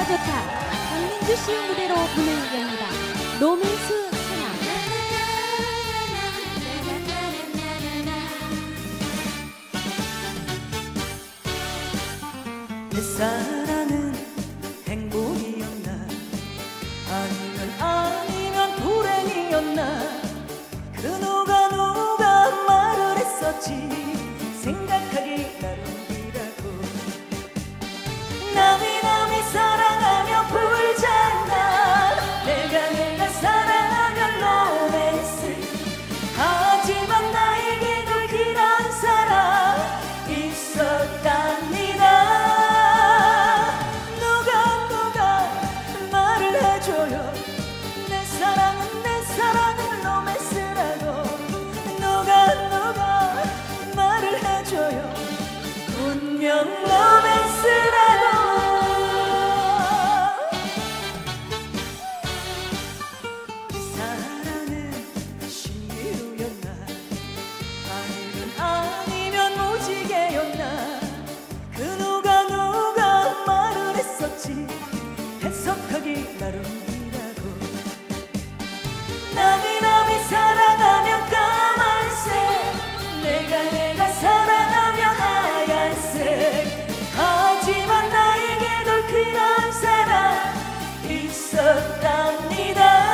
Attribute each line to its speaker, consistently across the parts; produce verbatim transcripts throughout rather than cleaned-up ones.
Speaker 1: 너무 좋다. 강민주 씨 무대로 보내드립니다. 로맨스 사랑.
Speaker 2: 내 사랑은 행복이었나 아니면 아니면 불행이었나 그 누가 누가 말을 했었지 생각하기 나름이라고 남이 남이 사랑하면 불장난 내가 내가 사랑하면 로맨스 하지만 나에게도 그런 사랑 있었답니다. 누가 누가 말을 해줘요 내 사랑은 내 사랑은 로맨스라고 누가 누가 말을 해줘요 분명 로맨스라고 사랑은 신기루였나 아니면 아니면 무지개였나 그 누가 누가 말을 했었지 해석하기 나름이라고 남이 남이 사랑하면 까만색 내가 내가 사랑하면 하얀색 하지만 나에게도 그런 사랑 있었답니다.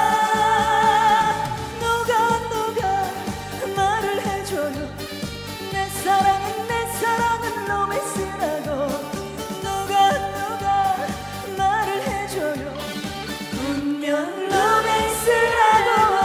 Speaker 2: 누가 누가 말을 해줘요 내 사랑은 내 사랑은 로맨스라고 누가 누가 말을 해줘요 분명 로맨스라고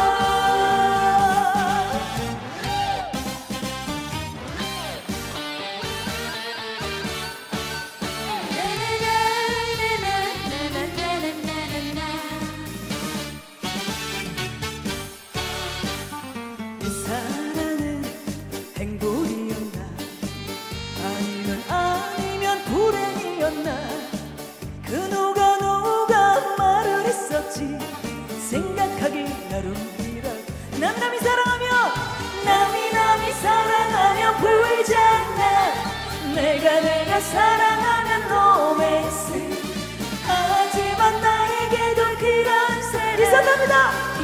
Speaker 2: 내 사랑은 행복이었나 아니면 아니면 불행이었나 그 누가 누가 말을 했었지 생각하기 나름이라고 남이 남이 사랑하면 남이 남이 사랑하면 불장난 내가 내가 사랑하면 로맨스 하지만 나에게도 그런 사랑 있었답니다.